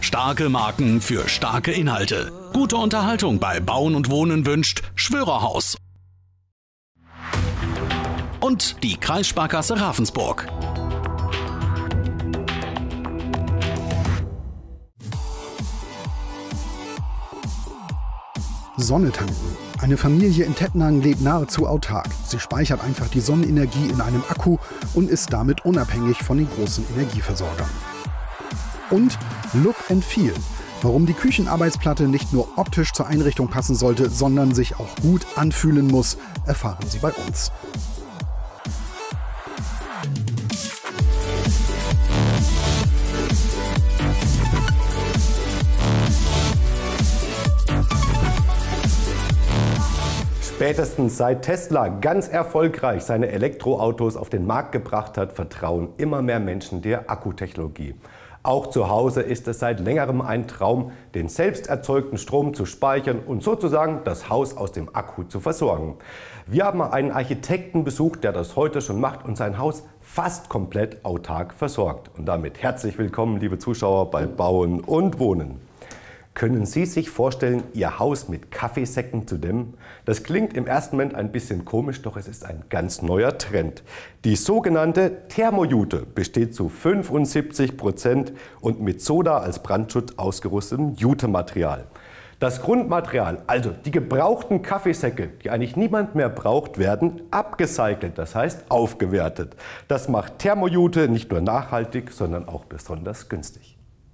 Starke Marken für starke Inhalte. Gute Unterhaltung bei Bauen und Wohnen wünscht Schwörerhaus. Und die Kreissparkasse Ravensburg. Sonne tanken. Eine Familie in Tettnang lebt nahezu autark. Sie speichert einfach die Sonnenenergie in einem Akku und ist damit unabhängig von den großen Energieversorgern. Und Look and Feel. Warum die Küchenarbeitsplatte nicht nur optisch zur Einrichtung passen sollte, sondern sich auch gut anfühlen muss, erfahren Sie bei uns. Spätestens seit Tesla ganz erfolgreich seine Elektroautos auf den Markt gebracht hat, vertrauen immer mehr Menschen der Akkutechnologie. Auch zu Hause ist es seit längerem ein Traum, den selbst erzeugten Strom zu speichern und sozusagen das Haus aus dem Akku zu versorgen. Wir haben einen Architekten besucht, der das heute schon macht und sein Haus fast komplett autark versorgt. Und damit herzlich willkommen, liebe Zuschauer, bei Bauen und Wohnen. Können Sie sich vorstellen, Ihr Haus mit Kaffeesäcken zu dämmen? Das klingt im ersten Moment ein bisschen komisch, doch es ist ein ganz neuer Trend. Die sogenannte Thermojute besteht zu 75% und mit Soda als Brandschutz ausgerüstetem Jutematerial. Das Grundmaterial, also die gebrauchten Kaffeesäcke, die eigentlich niemand mehr braucht, werden upgecycelt, das heißt aufgewertet. Das macht Thermojute nicht nur nachhaltig, sondern auch besonders günstig.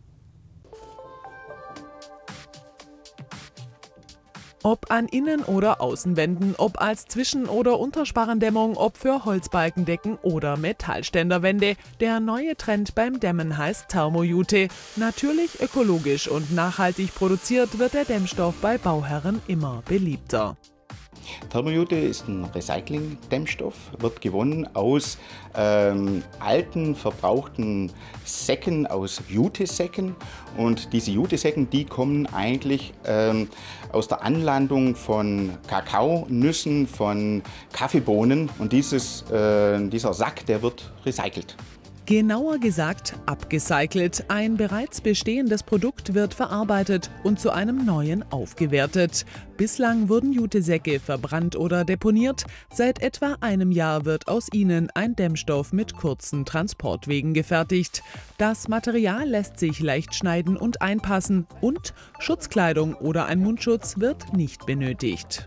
Ob an Innen- oder Außenwänden, ob als Zwischen- oder Untersparrendämmung, ob für Holzbalkendecken oder Metallständerwände. Der neue Trend beim Dämmen heißt Thermojute. Natürlich ökologisch und nachhaltig produziert wird der Dämmstoff bei Bauherren immer beliebter. Thermojute ist ein Recycling-Dämmstoff, wird gewonnen aus alten, verbrauchten Säcken, aus Jutesäcken. Und diese Jutesäcken, die kommen eigentlich aus der Anlandung von Kakaonüssen, von Kaffeebohnen. Und dieser Sack, der wird recycelt. Genauer gesagt upgecycelt. Ein bereits bestehendes Produkt wird verarbeitet und zu einem neuen aufgewertet. Bislang wurden Jutesäcke verbrannt oder deponiert. Seit etwa einem Jahr wird aus ihnen ein Dämmstoff mit kurzen Transportwegen gefertigt. Das Material lässt sich leicht schneiden und einpassen und Schutzkleidung oder ein Mundschutz wird nicht benötigt.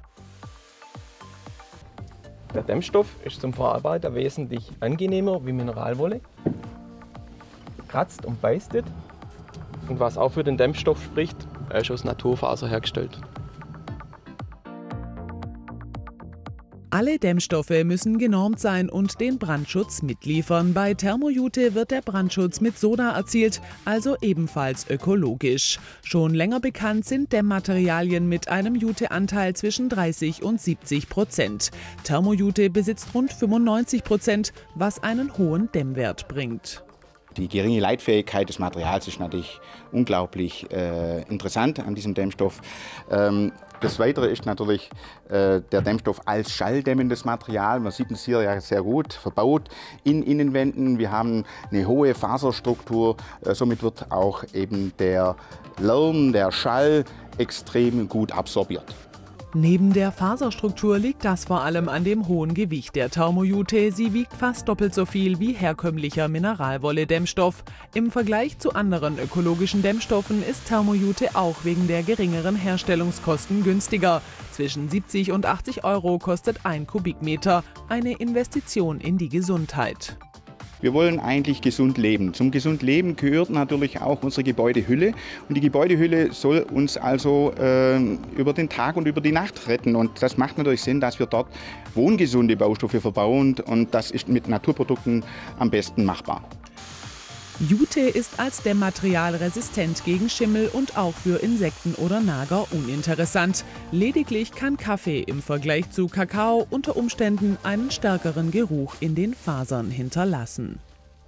Der Dämmstoff ist zum Verarbeiter wesentlich angenehmer wie Mineralwolle, kratzt und beißtet und was auch für den Dämmstoff spricht, er ist aus Naturfaser hergestellt. Alle Dämmstoffe müssen genormt sein und den Brandschutz mitliefern. Bei Thermojute wird der Brandschutz mit Soda erzielt, also ebenfalls ökologisch. Schon länger bekannt sind Dämmmaterialien mit einem Jute-Anteil zwischen 30 und 70%. Thermojute besitzt rund 95%, was einen hohen Dämmwert bringt. Die geringe Leitfähigkeit des Materials ist natürlich unglaublich interessant an diesem Dämmstoff. Das Weitere ist natürlich der Dämmstoff als schalldämmendes Material. Man sieht es hier ja sehr gut verbaut in Innenwänden. Wir haben eine hohe Faserstruktur. Somit wird auch eben der Lärm, der Schall extrem gut absorbiert. Neben der Faserstruktur liegt das vor allem an dem hohen Gewicht der Thermojute. Sie wiegt fast doppelt so viel wie herkömmlicher Mineralwolle-Dämmstoff. Im Vergleich zu anderen ökologischen Dämmstoffen ist Thermojute auch wegen der geringeren Herstellungskosten günstiger. Zwischen 70 und 80 € kostet ein Kubikmeter. Eine Investition in die Gesundheit. Wir wollen eigentlich gesund leben. Zum gesund Leben gehört natürlich auch unsere Gebäudehülle. Und die Gebäudehülle soll uns also über den Tag und über die Nacht retten. Und das macht natürlich Sinn, dass wir dort wohngesunde Baustoffe verbauen. Und das ist mit Naturprodukten am besten machbar. Jute ist als Dämmmaterial resistent gegen Schimmel und auch für Insekten oder Nager uninteressant. Lediglich kann Kaffee im Vergleich zu Kakao unter Umständen einen stärkeren Geruch in den Fasern hinterlassen.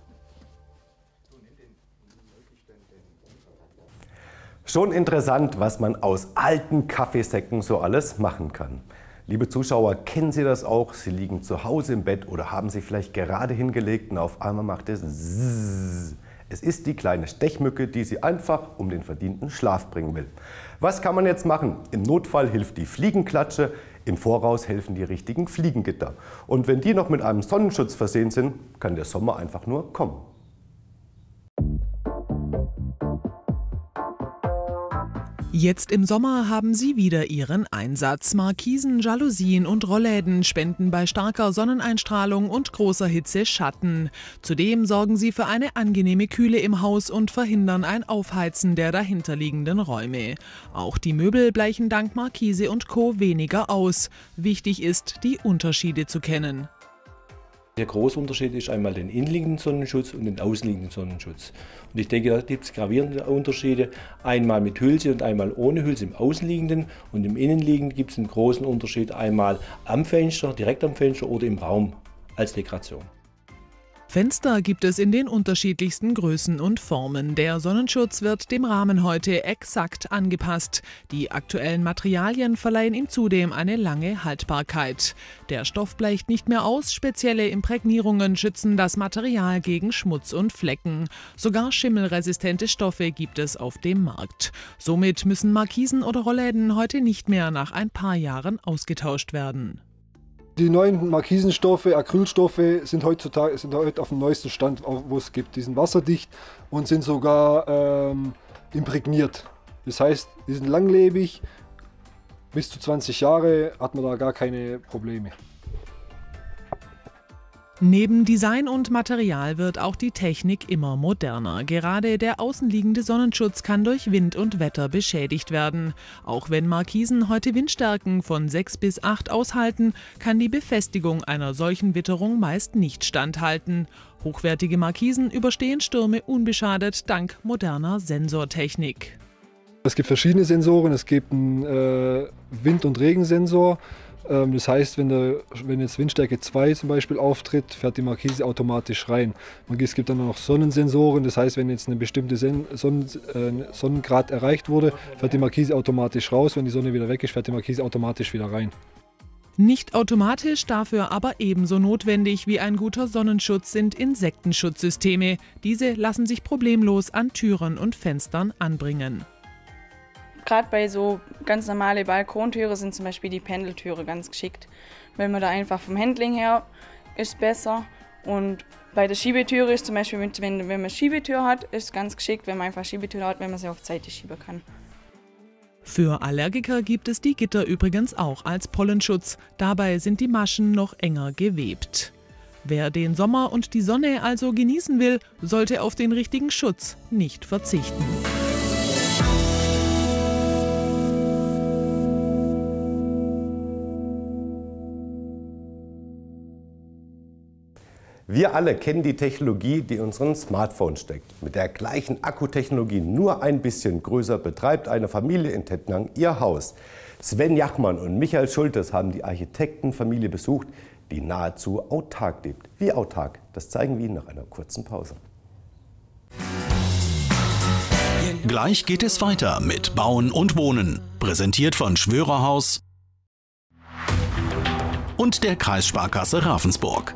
Schon interessant, was man aus alten Kaffeesäcken so alles machen kann. Liebe Zuschauer, kennen Sie das auch? Sie liegen zu Hause im Bett oder haben sich vielleicht gerade hingelegt und auf einmal macht es Zzzz. Es ist die kleine Stechmücke, die Sie einfach um den verdienten Schlaf bringen will. Was kann man jetzt machen? Im Notfall hilft die Fliegenklatsche, im Voraus helfen die richtigen Fliegengitter. Und wenn die noch mit einem Sonnenschutz versehen sind, kann der Sommer einfach nur kommen. Jetzt im Sommer haben sie wieder ihren Einsatz. Markisen, Jalousien und Rollläden spenden bei starker Sonneneinstrahlung und großer Hitze Schatten. Zudem sorgen sie für eine angenehme Kühle im Haus und verhindern ein Aufheizen der dahinterliegenden Räume. Auch die Möbel bleichen dank Markise und Co. weniger aus. Wichtig ist, die Unterschiede zu kennen. Der große Unterschied ist einmal den innenliegenden Sonnenschutz und den außenliegenden Sonnenschutz. Und ich denke, da gibt es gravierende Unterschiede. Einmal mit Hülse und einmal ohne Hülse im außenliegenden. Und im innenliegenden gibt es einen großen Unterschied einmal am Fenster, direkt am Fenster oder im Raum als Dekoration. Fenster gibt es in den unterschiedlichsten Größen und Formen. Der Sonnenschutz wird dem Rahmen heute exakt angepasst. Die aktuellen Materialien verleihen ihm zudem eine lange Haltbarkeit. Der Stoff bleicht nicht mehr aus, spezielle Imprägnierungen schützen das Material gegen Schmutz und Flecken. Sogar schimmelresistente Stoffe gibt es auf dem Markt. Somit müssen Markisen oder Rollläden heute nicht mehr nach ein paar Jahren ausgetauscht werden. Die neuen Markisenstoffe, Acrylstoffe sind heute auf dem neuesten Stand, wo es gibt. Die sind wasserdicht und sind sogar imprägniert. Das heißt, die sind langlebig, bis zu 20 Jahre hat man da gar keine Probleme. Neben Design und Material wird auch die Technik immer moderner. Gerade der außenliegende Sonnenschutz kann durch Wind und Wetter beschädigt werden. Auch wenn Markisen heute Windstärken von 6 bis 8 aushalten, kann die Befestigung einer solchen Witterung meist nicht standhalten. Hochwertige Markisen überstehen Stürme unbeschadet dank moderner Sensortechnik. Es gibt verschiedene Sensoren. Es gibt einen Wind- und Regensensor. Das heißt, wenn jetzt Windstärke 2 zum Beispiel auftritt, fährt die Markise automatisch rein. Und es gibt dann noch Sonnensensoren, das heißt, wenn jetzt eine bestimmte Sonnengrad erreicht wurde, fährt die Markise automatisch raus. Wenn die Sonne wieder weg ist, fährt die Markise automatisch wieder rein. Nicht automatisch, dafür aber ebenso notwendig wie ein guter Sonnenschutz sind Insektenschutzsysteme. Diese lassen sich problemlos an Türen und Fenstern anbringen. Gerade bei so ganz normale Balkontüre sind zum Beispiel die Pendeltüre ganz geschickt, weil man da einfach vom Handling her ist besser. Und bei der Schiebetüre ist zum Beispiel, wenn man Schiebetür hat, ist ganz geschickt, wenn man einfach Schiebetür hat, wenn man sie auf die Seite schieben kann. Für Allergiker gibt es die Gitter übrigens auch als Pollenschutz. Dabei sind die Maschen noch enger gewebt. Wer den Sommer und die Sonne also genießen will, sollte auf den richtigen Schutz nicht verzichten. Wir alle kennen die Technologie, die in unseren Smartphones steckt. Mit der gleichen Akkutechnologie, nur ein bisschen größer, betreibt eine Familie in Tettnang ihr Haus. Sven Jachmann und Michael Schultes haben die Architektenfamilie besucht, die nahezu autark lebt. Wie autark? Das zeigen wir Ihnen nach einer kurzen Pause. Gleich geht es weiter mit Bauen und Wohnen. Präsentiert von Schwörerhaus und der Kreissparkasse Ravensburg.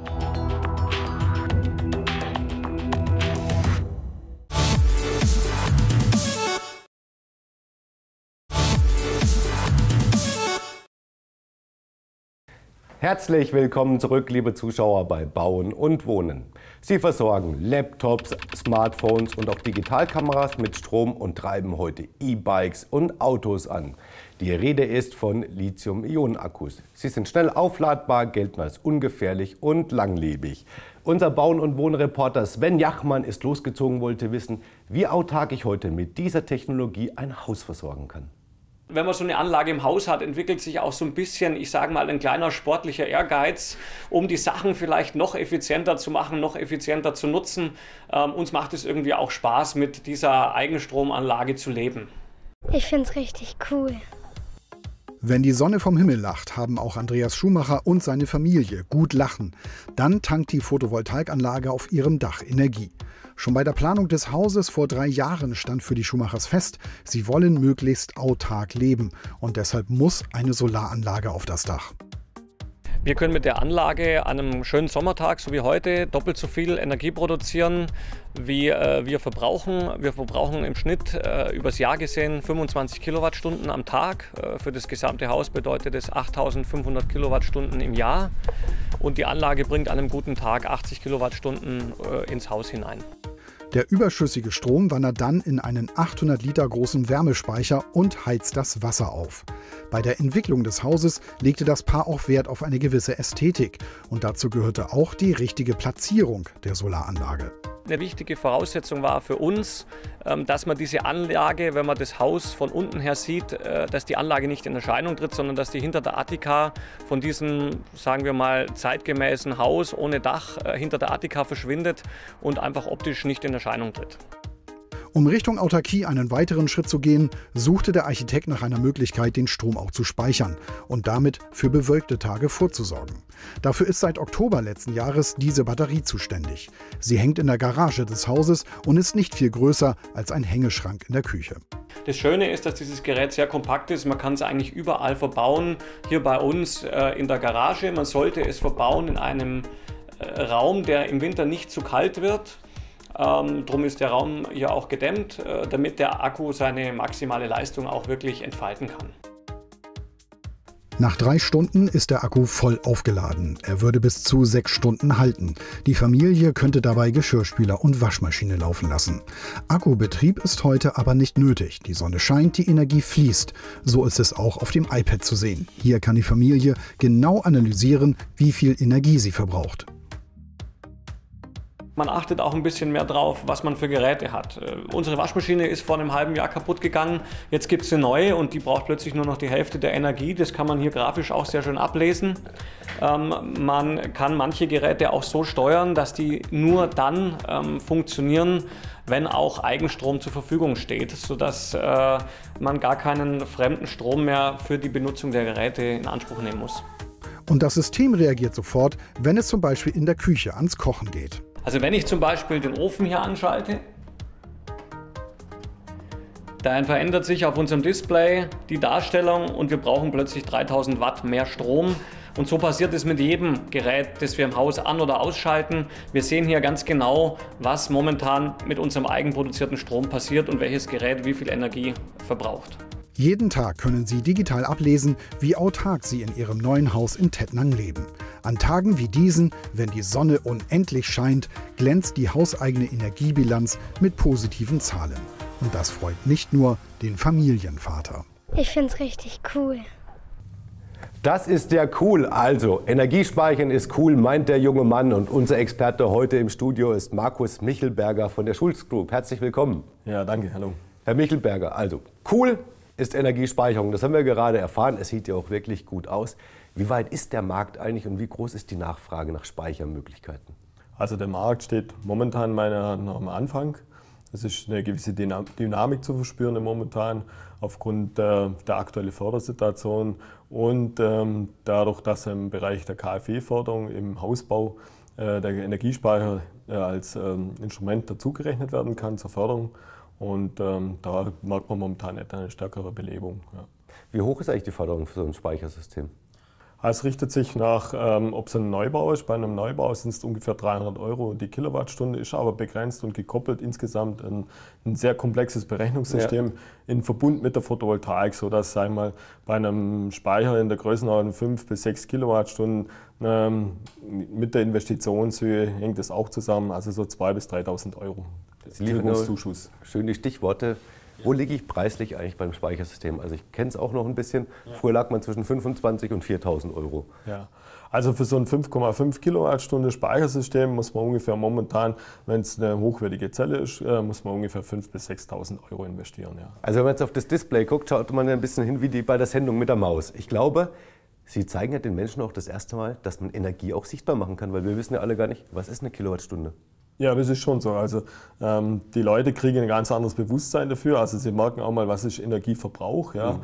Herzlich willkommen zurück, liebe Zuschauer, bei Bauen und Wohnen. Sie versorgen Laptops, Smartphones und auch Digitalkameras mit Strom und treiben heute E-Bikes und Autos an. Die Rede ist von Lithium-Ionen-Akkus. Sie sind schnell aufladbar, gelten als ungefährlich und langlebig. Unser Bauen- und Wohnreporter Sven Jachmann ist losgezogen, wollte wissen, wie autark ich heute mit dieser Technologie ein Haus versorgen kann. Wenn man so eine Anlage im Haus hat, entwickelt sich auch so ein bisschen, ich sage mal, ein kleiner sportlicher Ehrgeiz, um die Sachen vielleicht noch effizienter zu machen, noch effizienter zu nutzen. Uns macht es irgendwie auch Spaß, mit dieser Eigenstromanlage zu leben. Ich finde es richtig cool. Wenn die Sonne vom Himmel lacht, haben auch Andreas Schumacher und seine Familie gut lachen. Dann tankt die Photovoltaikanlage auf ihrem Dach Energie. Schon bei der Planung des Hauses vor 3 Jahren stand für die Schumachers fest, sie wollen möglichst autark leben. Und deshalb muss eine Solaranlage auf das Dach. Wir können mit der Anlage an einem schönen Sommertag, so wie heute, doppelt so viel Energie produzieren, wie wir verbrauchen. Wir verbrauchen im Schnitt übers Jahr gesehen 25 Kilowattstunden am Tag. Für das gesamte Haus bedeutet es 8.500 Kilowattstunden im Jahr. Und die Anlage bringt an einem guten Tag 80 Kilowattstunden ins Haus hinein. Der überschüssige Strom wandert dann in einen 800 Liter großen Wärmespeicher und heizt das Wasser auf. Bei der Entwicklung des Hauses legte das Paar auch Wert auf eine gewisse Ästhetik. Und dazu gehörte auch die richtige Platzierung der Solaranlage. Eine wichtige Voraussetzung war für uns, dass man diese Anlage, wenn man das Haus von unten her sieht, dass die Anlage nicht in Erscheinung tritt, sondern dass die hinter der Attika von diesem, sagen wir mal, zeitgemäßen Haus ohne Dach hinter der Attika verschwindet und einfach optisch nicht in Erscheinung tritt. Um Richtung Autarkie einen weiteren Schritt zu gehen, suchte der Architekt nach einer Möglichkeit, den Strom auch zu speichern und damit für bewölkte Tage vorzusorgen. Dafür ist seit Oktober letzten Jahres diese Batterie zuständig. Sie hängt in der Garage des Hauses und ist nicht viel größer als ein Hängeschrank in der Küche. Das Schöne ist, dass dieses Gerät sehr kompakt ist. Man kann es eigentlich überall verbauen. Hier bei uns in der Garage. Man sollte es verbauen in einem Raum, der im Winter nicht zu kalt wird. Drum ist der Raum hier auch gedämmt, damit der Akku seine maximale Leistung auch wirklich entfalten kann. Nach 3 Stunden ist der Akku voll aufgeladen. Er würde bis zu 6 Stunden halten. Die Familie könnte dabei Geschirrspüler und Waschmaschine laufen lassen. Akkubetrieb ist heute aber nicht nötig. Die Sonne scheint, die Energie fließt. So ist es auch auf dem iPad zu sehen. Hier kann die Familie genau analysieren, wie viel Energie sie verbraucht. Man achtet auch ein bisschen mehr drauf, was man für Geräte hat. Unsere Waschmaschine ist vor einem halben Jahr kaputt gegangen. Jetzt gibt es eine neue und die braucht plötzlich nur noch die Hälfte der Energie. Das kann man hier grafisch auch sehr schön ablesen. Man kann manche Geräte auch so steuern, dass die nur dann funktionieren, wenn auch Eigenstrom zur Verfügung steht, sodass man gar keinen fremden Strom mehr für die Benutzung der Geräte in Anspruch nehmen muss. Und das System reagiert sofort, wenn es zum Beispiel in der Küche ans Kochen geht. Also wenn ich zum Beispiel den Ofen hier anschalte, dann verändert sich auf unserem Display die Darstellung und wir brauchen plötzlich 3000 Watt mehr Strom. Und so passiert es mit jedem Gerät, das wir im Haus an- oder ausschalten. Wir sehen hier ganz genau, was momentan mit unserem eigenproduzierten Strom passiert und welches Gerät wie viel Energie verbraucht. Jeden Tag können Sie digital ablesen, wie autark Sie in Ihrem neuen Haus in Tettnang leben. An Tagen wie diesen, wenn die Sonne unendlich scheint, glänzt die hauseigene Energiebilanz mit positiven Zahlen. Und das freut nicht nur den Familienvater. Ich find's richtig cool. Das ist ja cool. Also, Energiespeichern ist cool, meint der junge Mann. Und unser Experte heute im Studio ist Markus Michelberger von der Schulz Group. Herzlich willkommen. Ja, danke. Hallo. Herr Michelberger, also cool ist Energiespeicherung. Das haben wir gerade erfahren. Es sieht ja auch wirklich gut aus. Wie weit ist der Markt eigentlich und wie groß ist die Nachfrage nach Speichermöglichkeiten? Also der Markt steht momentan meiner noch am Anfang. Es ist eine gewisse Dynamik zu verspüren momentan aufgrund der aktuellen Fördersituation und dadurch, dass im Bereich der KfW-Förderung im Hausbau der Energiespeicher als Instrument dazugerechnet werden kann zur Förderung. Und da merkt man momentan eine stärkere Belebung. Ja. Wie hoch ist eigentlich die Förderung für so ein Speichersystem? Es richtet sich nach, ob es ein Neubau ist. Bei einem Neubau sind es ungefähr 300 € die Kilowattstunde, ist aber begrenzt und gekoppelt insgesamt ein sehr komplexes Berechnungssystem in Verbund mit der Photovoltaik, sodass, sagen wir mal, bei einem Speicher in der Größenordnung 5 bis 6 Kilowattstunden mit der Investitionshöhe hängt es auch zusammen, also so 2.000 bis 3.000 €. Sie liefern Zuschuss. Schön die Stichworte. Wo liege ich preislich eigentlich beim Speichersystem? Also ich kenne es auch noch ein bisschen. Früher lag man zwischen 25 und 4.000 €. Ja, also für so ein 5,5 Kilowattstunde Speichersystem muss man ungefähr momentan, wenn es eine hochwertige Zelle ist, muss man ungefähr 5.000 bis 6.000 € investieren. Ja. Also wenn man jetzt auf das Display guckt, schaut man ein bisschen hin wie bei der Sendung mit der Maus. Ich glaube, Sie zeigen ja den Menschen auch das erste Mal, dass man Energie auch sichtbar machen kann, weil wir wissen ja alle gar nicht, was ist eine Kilowattstunde? Ja, das ist schon so. Also die Leute kriegen ein ganz anderes Bewusstsein dafür. Also sie merken auch mal, was ist Energieverbrauch, ja?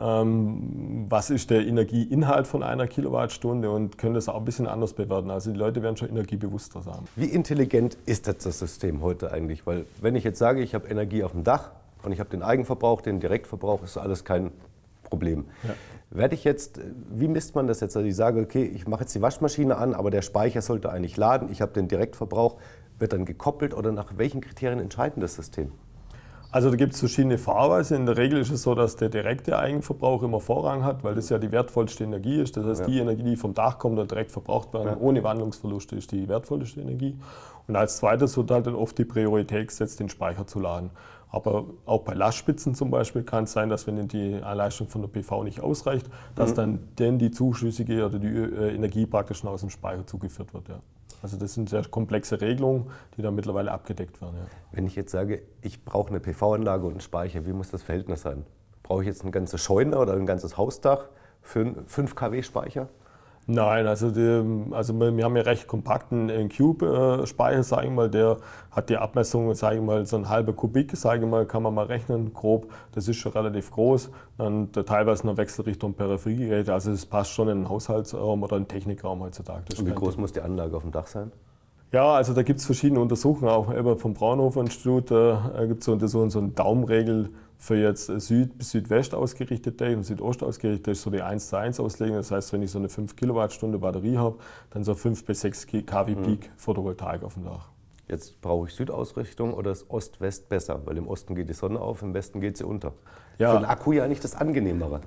Was ist der Energieinhalt von einer Kilowattstunde und können das auch ein bisschen anders bewerten. Also die Leute werden schon energiebewusster sein. Wie intelligent ist das System heute eigentlich? Weil wenn ich jetzt sage, ich habe Energie auf dem Dach und ich habe den Eigenverbrauch, den Direktverbrauch, ist alles kein Problem. Ja. Werde ich jetzt, wie misst man das jetzt? Also ich sage, okay, ich mache jetzt die Waschmaschine an, aber der Speicher sollte eigentlich laden, ich habe den Direktverbrauch, wird dann gekoppelt oder nach welchen Kriterien entscheidet das System? Also da gibt es verschiedene Fahrweisen. In der Regel ist es so, dass der direkte Eigenverbrauch immer Vorrang hat, weil das ja die wertvollste Energie ist. Das heißt, die Energie, die vom Dach kommt und direkt verbraucht wird, ohne Wandlungsverluste, ist die wertvollste Energie. Und als zweites wird halt dann oft die Priorität gesetzt, den Speicher zu laden. Aber auch bei Lastspitzen zum Beispiel kann es sein, dass wenn die Leistung von der PV nicht ausreicht, dass dann die zuschüssige oder die Energie praktisch schon aus dem Speicher zugeführt wird. Ja. Also das sind sehr komplexe Regelungen, die da mittlerweile abgedeckt werden. Ja. Wenn ich jetzt sage, ich brauche eine PV-Anlage und einen Speicher, wie muss das Verhältnis sein? Brauche ich jetzt eine ganze Scheune oder ein ganzes Hausdach für einen 5 kW Speicher? Nein, also wir haben ja recht kompakten Cube-Speicher, sage ich mal, der hat die Abmessung, sage ich mal, so ein halber Kubik, sage ich mal, kann man mal rechnen, grob, das ist schon relativ groß, dann teilweise noch Wechselrichtung Peripheriegeräte, also das passt schon in einen Haushaltsraum oder einen Technikraum heutzutage. Und wie groß muss die Anlage auf dem Dach sein? Ja, also da gibt es verschiedene Untersuchungen, auch vom Fraunhofer-Institut gibt es so eine Daumenregel für jetzt Süd bis Südwest ausgerichtet und Südost ausgerichtet ist so die 1:1 Auslegung. Das heißt, wenn ich so eine 5 Kilowattstunde Batterie habe, dann so 5 bis 6 kW Peak Photovoltaik auf dem Dach. Jetzt brauche ich Südausrichtung oder ist Ost-West besser? Weil im Osten geht die Sonne auf, im Westen geht sie unter. Ja. Für den Akku ja nicht das Angenehmere.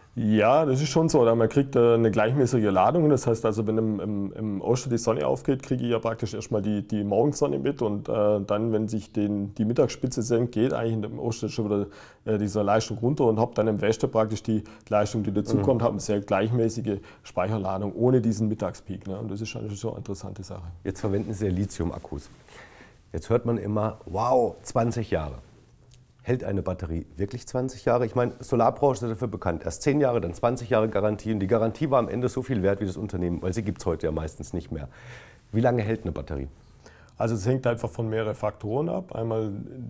Ja, das ist schon so. Man kriegt eine gleichmäßige Ladung. Das heißt also, wenn im Osten die Sonne aufgeht, kriege ich ja praktisch erstmal die Morgensonne mit. Und dann, wenn sich die Mittagsspitze senkt, geht eigentlich im Osten schon wieder diese Leistung runter und habe dann im Westen praktisch die Leistung, die dazukommt, habe eine sehr gleichmäßige Speicherladung ohne diesen Mittagspeak. Ne? Und das ist schon eine interessante Sache. Jetzt verwenden Sie ja Lithium-Akkus. Jetzt hört man immer, wow, 20 Jahre. Hält eine Batterie wirklich 20 Jahre? Ich meine, Solarbranche ist dafür bekannt. Erst 10 Jahre, dann 20 Jahre Garantie. Und die Garantie war am Ende so viel wert wie das Unternehmen, weil sie gibt es heute ja meistens nicht mehr. Wie lange hält eine Batterie? Also es hängt einfach von mehreren Faktoren ab. Einmal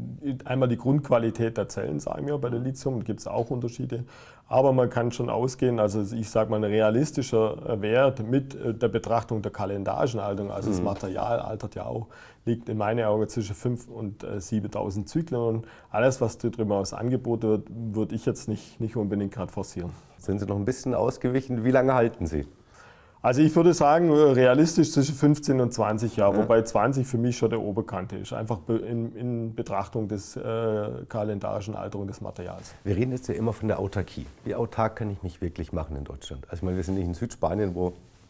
die Grundqualität der Zellen, sagen wir bei der Lithium, da gibt es auch Unterschiede. Aber man kann schon ausgehen, also ich sage mal, ein realistischer Wert mit der Betrachtung der Kalendagenalterung, also das Material altert ja auch, liegt in meinen Augen zwischen 5.000 und 7.000 Zyklen. Und alles, was darüber aus angeboten wird, würde ich jetzt nicht unbedingt gerade forcieren. Sind Sie noch ein bisschen ausgewichen? Wie lange halten Sie? Also ich würde sagen, realistisch zwischen 15 und 20 Jahre, wobei 20 für mich schon der Oberkante ist, einfach in Betrachtung des kalendarischen Alterung des Materials. Wir reden jetzt ja immer von der Autarkie. Wie autark kann ich mich wirklich machen in Deutschland? Also ich meine, wir sind nicht in Südspanien, wo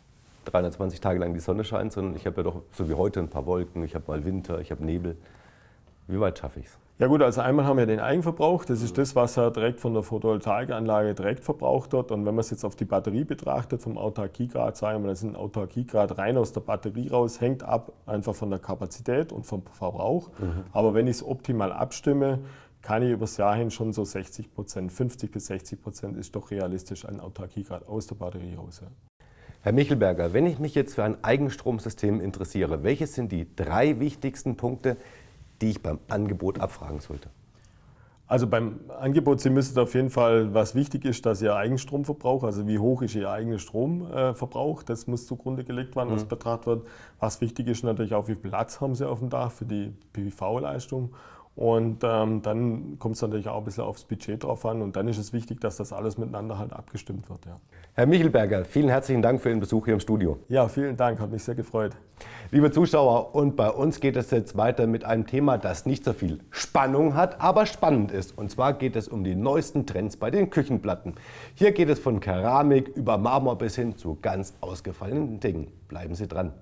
320 Tage lang die Sonne scheint, sondern ich habe ja doch, so wie heute, ein paar Wolken, ich habe mal Winter, ich habe Nebel. Wie weit schaffe ich es? Ja gut, also einmal haben wir den Eigenverbrauch, das ist das, was ja direkt von der Photovoltaikanlage direkt verbraucht wird. Und wenn man es jetzt auf die Batterie betrachtet, vom Autarkiegrad, sagen wir, das ist ein Autarkiegrad rein aus der Batterie raus, hängt ab einfach von der Kapazität und vom Verbrauch. Aber wenn ich es optimal abstimme, kann ich übers Jahr hin schon so 60%, 50 bis 60% ist doch realistisch ein Autarkiegrad aus der Batterie raus. Ja. Herr Michelberger, wenn ich mich jetzt für ein Eigenstromsystem interessiere, welches sind die 3 wichtigsten Punkte, die ich beim Angebot abfragen sollte? Also beim Angebot, Sie müssen auf jeden Fall, was wichtig ist, dass Ihr Eigenstromverbrauch, also wie hoch ist Ihr eigener Stromverbrauch, das muss zugrunde gelegt werden, was betrachtet wird. Was wichtig ist natürlich auch, wie viel Platz haben Sie auf dem Dach für die PV-Leistung. Und dann kommt es natürlich auch ein bisschen aufs Budget drauf an und dann ist es wichtig, dass das alles miteinander halt abgestimmt wird. Ja. Herr Michelberger, vielen herzlichen Dank für Ihren Besuch hier im Studio. Ja, vielen Dank, hat mich sehr gefreut. Liebe Zuschauer, und bei uns geht es jetzt weiter mit einem Thema, das nicht so viel Spannung hat, aber spannend ist. Und zwar geht es um die neuesten Trends bei den Küchenplatten. Hier geht es von Keramik über Marmor bis hin zu ganz ausgefallenen Dingen. Bleiben Sie dran.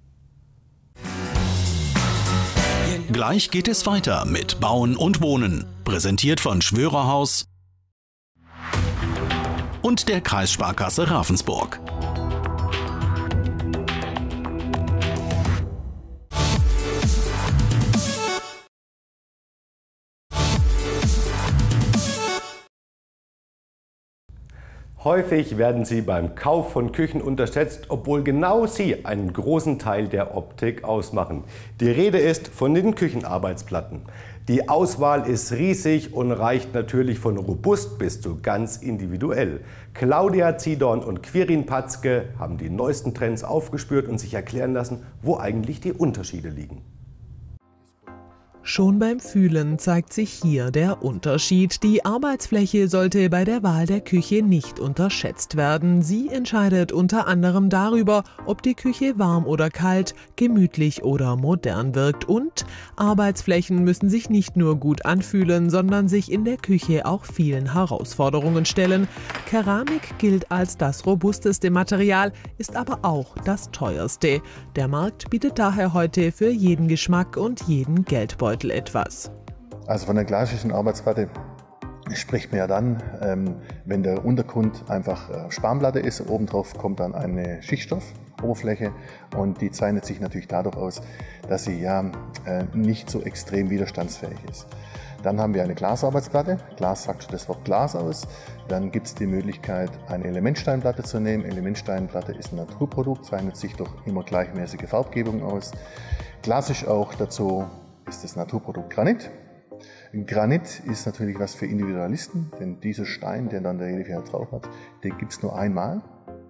Gleich geht es weiter mit Bauen und Wohnen, präsentiert von Schwörerhaus und der Kreissparkasse Ravensburg. Häufig werden sie beim Kauf von Küchen unterschätzt, obwohl genau sie einen großen Teil der Optik ausmachen. Die Rede ist von den Küchenarbeitsplatten. Die Auswahl ist riesig und reicht natürlich von robust bis zu ganz individuell. Claudia Ziedorn und Quirin Patzke haben die neuesten Trends aufgespürt und sich erklären lassen, wo eigentlich die Unterschiede liegen. Schon beim Fühlen zeigt sich hier der Unterschied. Die Arbeitsfläche sollte bei der Wahl der Küche nicht unterschätzt werden. Sie entscheidet unter anderem darüber, ob die Küche warm oder kalt, gemütlich oder modern wirkt. Und Arbeitsflächen müssen sich nicht nur gut anfühlen, sondern sich in der Küche auch vielen Herausforderungen stellen. Keramik gilt als das robusteste Material, ist aber auch das teuerste. Der Markt bietet daher heute für jeden Geschmack und jeden Geldbeutel etwas. Also von der klassischen Arbeitsplatte spricht man ja dann, wenn der Untergrund einfach Spanplatte ist. Obendrauf kommt dann eine Schichtstoffoberfläche und die zeichnet sich natürlich dadurch aus, dass sie ja nicht so extrem widerstandsfähig ist. Dann haben wir eine Glasarbeitsplatte. Glas sagt schon das Wort Glas aus. Dann gibt es die Möglichkeit, eine Elementsteinplatte zu nehmen. Elementsteinplatte ist ein Naturprodukt, zeichnet sich durch immer gleichmäßige Farbgebung aus. Klassisch auch dazu ist das Naturprodukt Granit. Granit ist natürlich was für Individualisten, denn dieser Stein, der dann der Ewigkeit drauf hat, den gibt es nur einmal.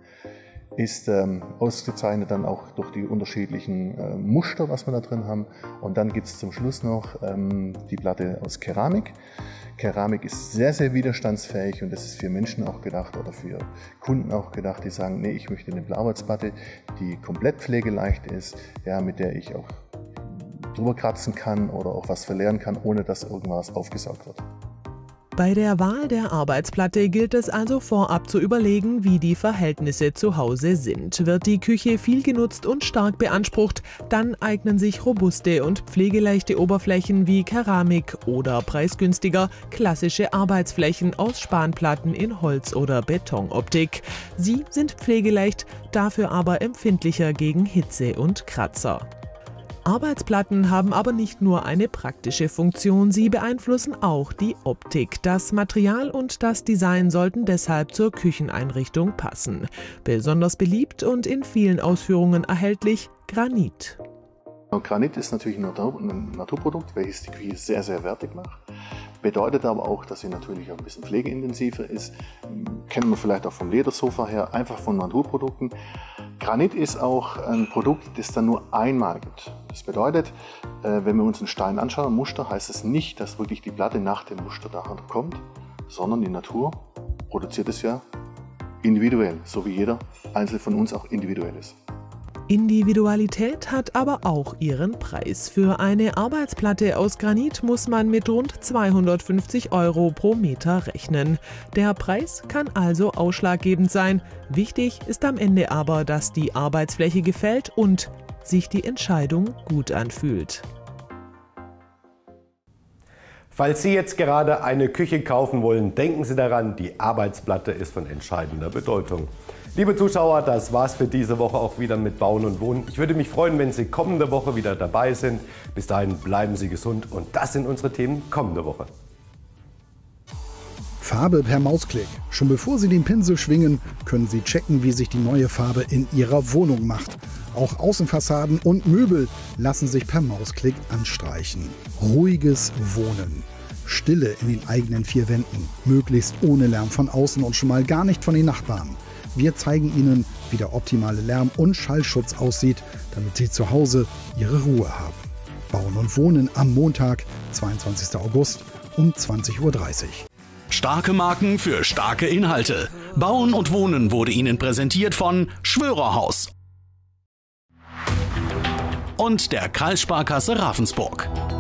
Ist ausgezeichnet dann auch durch die unterschiedlichen Muster, was wir da drin haben. Und dann gibt es zum Schluss noch die Platte aus Keramik. Keramik ist sehr, sehr widerstandsfähig und das ist für Menschen auch gedacht oder für Kunden auch gedacht, die sagen, nee, ich möchte eine Arbeitsplatte, die komplett pflegeleicht ist, ja, mit der ich auch drüber kratzen kann oder auch was verleeren kann, ohne dass irgendwas aufgesaugt wird. Bei der Wahl der Arbeitsplatte gilt es also vorab zu überlegen, wie die Verhältnisse zu Hause sind. Wird die Küche viel genutzt und stark beansprucht, dann eignen sich robuste und pflegeleichte Oberflächen wie Keramik oder preisgünstiger klassische Arbeitsflächen aus Spanplatten in Holz- oder Betonoptik. Sie sind pflegeleicht, dafür aber empfindlicher gegen Hitze und Kratzer. Arbeitsplatten haben aber nicht nur eine praktische Funktion, sie beeinflussen auch die Optik. Das Material und das Design sollten deshalb zur Kücheneinrichtung passen. Besonders beliebt und in vielen Ausführungen erhältlich Granit. Granit ist natürlich ein Naturprodukt, welches die Küche sehr, sehr wertig macht. Bedeutet aber auch, dass sie natürlich auch ein bisschen pflegeintensiver ist. Kennen wir vielleicht auch vom Ledersofa her, einfach von Naturprodukten. Granit ist auch ein Produkt, das es dann nur einmal gibt. Das bedeutet, wenn wir uns einen Stein anschauen, ein Muster, heißt es nicht, dass wirklich die Platte nach dem Muster daran kommt, sondern die Natur produziert es ja individuell, so wie jeder Einzelne von uns auch individuell ist. Individualität hat aber auch ihren Preis. Für eine Arbeitsplatte aus Granit muss man mit rund 250 € pro Meter rechnen. Der Preis kann also ausschlaggebend sein. Wichtig ist am Ende aber, dass die Arbeitsfläche gefällt und sich die Entscheidung gut anfühlt. Falls Sie jetzt gerade eine Küche kaufen wollen, denken Sie daran, die Arbeitsplatte ist von entscheidender Bedeutung. Liebe Zuschauer, das war's für diese Woche auch wieder mit Bauen und Wohnen. Ich würde mich freuen, wenn Sie kommende Woche wieder dabei sind. Bis dahin bleiben Sie gesund und das sind unsere Themen kommende Woche. Farbe per Mausklick. Schon bevor Sie den Pinsel schwingen, können Sie checken, wie sich die neue Farbe in Ihrer Wohnung macht. Auch Außenfassaden und Möbel lassen sich per Mausklick anstreichen. Ruhiges Wohnen. Stille in den eigenen vier Wänden. Möglichst ohne Lärm von außen und schon mal gar nicht von den Nachbarn. Wir zeigen Ihnen, wie der optimale Lärm- und Schallschutz aussieht, damit Sie zu Hause Ihre Ruhe haben. Bauen und Wohnen am Montag, 22. August um 20:30 Uhr. Starke Marken für starke Inhalte. Bauen und Wohnen wurde Ihnen präsentiert von Schwörerhaus und der Kreissparkasse Ravensburg.